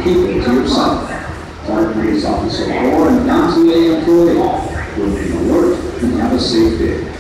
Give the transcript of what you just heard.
keep it to yourself. Park Police Officer or an MTA employee will be alert and have a safe day.